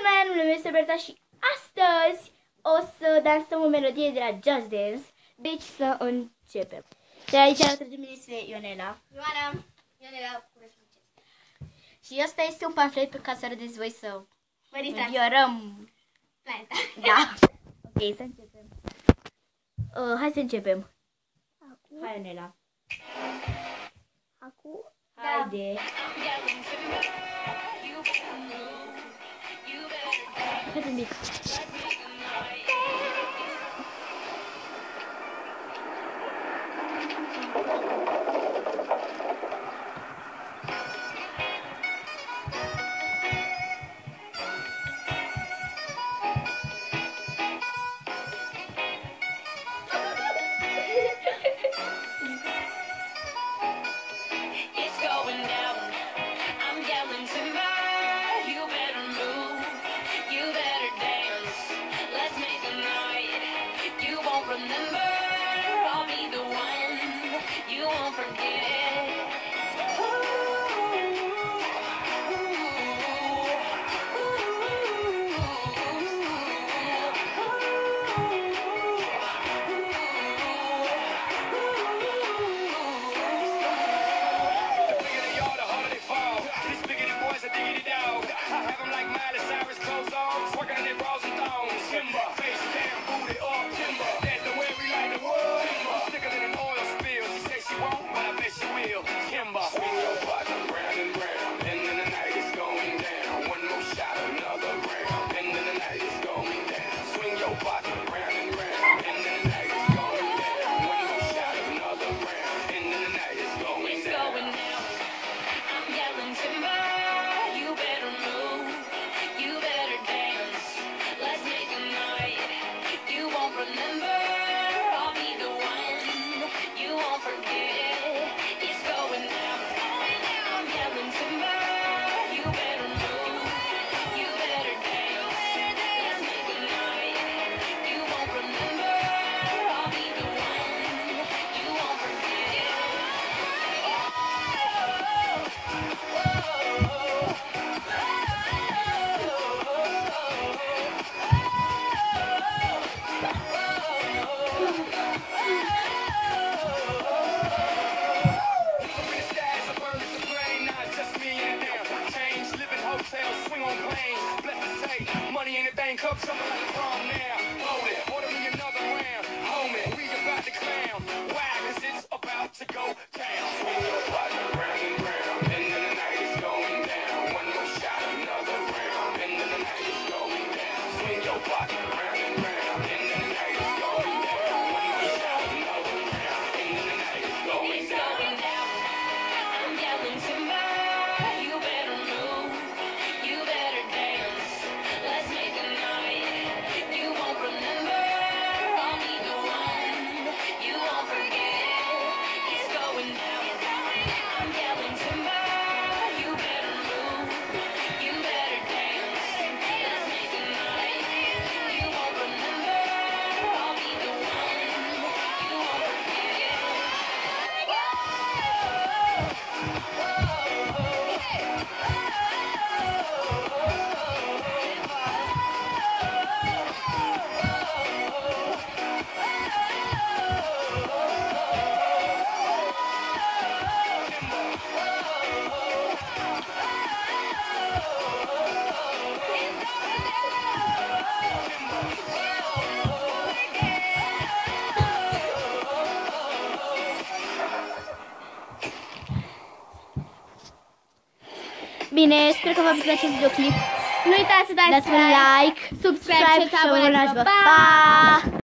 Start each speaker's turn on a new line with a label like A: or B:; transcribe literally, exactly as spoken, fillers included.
A: lumea, numele meu este Berta și astăzi o să dansăm o melodie de la Just Dance. Deci să începem. De aici alături de mine este Ionela.
B: Ioana, Ionela, cu răspunsul.
A: Și ăsta este un pamflet pe care să arăteți voi să
B: Vă distrați.
A: înviorăm
B: Planeta.
A: Da. Ok, să începem. Uh, hai să începem.
B: Acum.
A: Hai, Ionela.
B: Acum.
A: Haide. Hai un mic.
C: Cup something like a prom now. Hold it, order me another round. Homie, we about to clown. Why? Cause it's about to go down. Swing your body round and round. And then the night is going down. One more shot, another round. And then the night is going down. Swing your body round and round. And then the night is going down. One more shot, another round. And then the night is going down.
D: I'm yelling timber. You better move. You better dance. Let's make a
A: Bine, sper că v-a plăcut acest videoclip.
B: Nu uitați să dați
A: Dați un like, subscribe și abonați-vă. Pa!